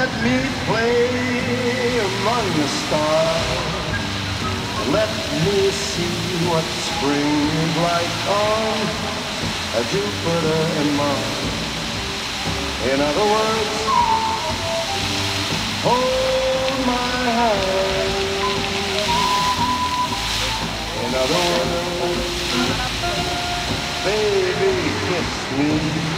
Let me play among the stars. Let me see what spring is like on Jupiter and Mars. In other words, hold my hand. In other words, baby, kiss me.